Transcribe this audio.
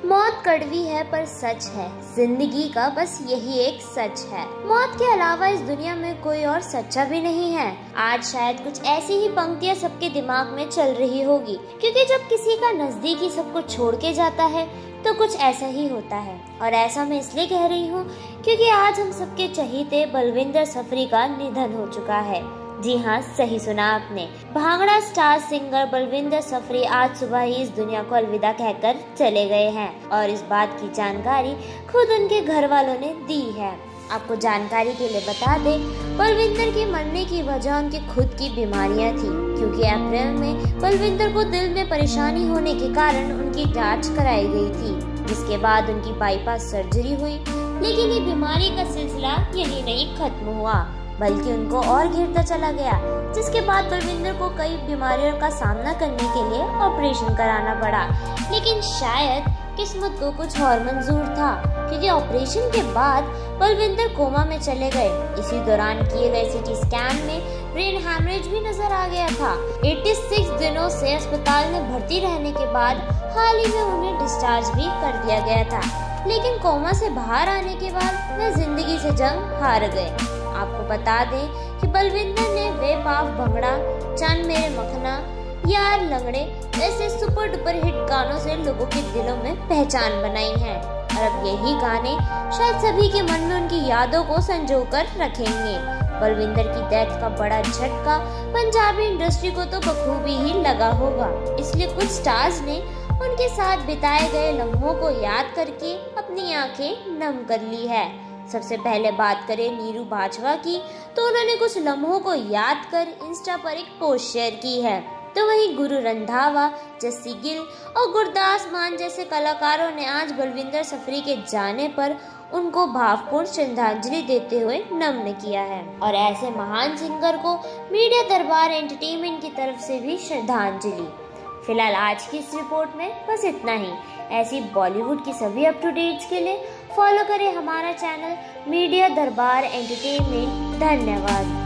मौत कड़वी है पर सच है, जिंदगी का बस यही एक सच है। मौत के अलावा इस दुनिया में कोई और सच्चा भी नहीं है। आज शायद कुछ ऐसी ही पंक्तियां सबके दिमाग में चल रही होगी, क्योंकि जब किसी का नजदीकी सबको छोड़ के जाता है तो कुछ ऐसा ही होता है। और ऐसा मैं इसलिए कह रही हूँ क्योंकि आज हम सबके चहीते बलविंदर सफरी का निधन हो चुका है। जी हाँ, सही सुना आपने। भांगड़ा स्टार सिंगर बलविंदर सफरी आज सुबह ही इस दुनिया को अलविदा कहकर चले गए हैं और इस बात की जानकारी खुद उनके घर वालों ने दी है। आपको जानकारी के लिए बता दें, बलविंदर के मरने की वजह उनकी खुद की बीमारियां थी, क्योंकि अप्रैल में बलविंदर को दिल में परेशानी होने के कारण उनकी जांच कराई गई थी, जिसके बाद उनकी बाईपास सर्जरी हुई। लेकिन ये बीमारी का सिलसिला यही नहीं खत्म हुआ, बल्कि उनको और घेरता चला गया, जिसके बाद बलविंदर को कई बीमारियों का सामना करने के लिए ऑपरेशन कराना पड़ा। लेकिन शायद किस्मत को कुछ और मंजूर था, क्योंकि ऑपरेशन के बाद बलविंदर कोमा में चले गए। इसी दौरान किए गए सीटी स्कैन में ब्रेन हैमरेज भी नजर आ गया था। 86 दिनों से अस्पताल में भर्ती रहने के बाद हाल ही में उन्हें डिस्चार्ज भी कर दिया गया था। लेकिन कोमा से बाहर आने के बाद वे जिंदगी से जंग हार गए। आपको बता दें कि बलविंदर ने वे पाव भंगड़ा, चन मेरे मखना, यार लंगड़े जैसे सुपर डुपर हिट गानों से लोगों के दिलों में पहचान बनाई है। और अब यही गाने शायद सभी के मन में उनकी यादों को संजोकर रखेंगे। बलविंदर की डेथ का बड़ा झटका पंजाबी इंडस्ट्री को तो बखूबी ही लगा होगा, इसलिए कुछ स्टार्स ने उनके साथ बिताए गए लम्हों को याद करके अपनी आंखें नम कर ली है। सबसे पहले बात करें नीरू बाजवा की, तो उन्होंने कुछ लम्हों को याद कर इंस्टा पर एक पोस्ट शेयर की है। तो वहीं गुरु रंधावा, जस्सी गिल और गुरदास मान जैसे कलाकारों ने आज बलविंदर सफरी के जाने पर उनको भावपूर्ण श्रद्धांजलि देते हुए नम्न किया है। और ऐसे महान सिंगर को मीडिया दरबार एंटरटेनमेंट की तरफ से भी श्रद्धांजलि। फिलहाल आज की इस रिपोर्ट में बस इतना ही। ऐसी बॉलीवुड की सभी अप टू डेट्स के लिए फॉलो करें हमारा चैनल मीडिया दरबार एंटरटेनमेंट। धन्यवाद।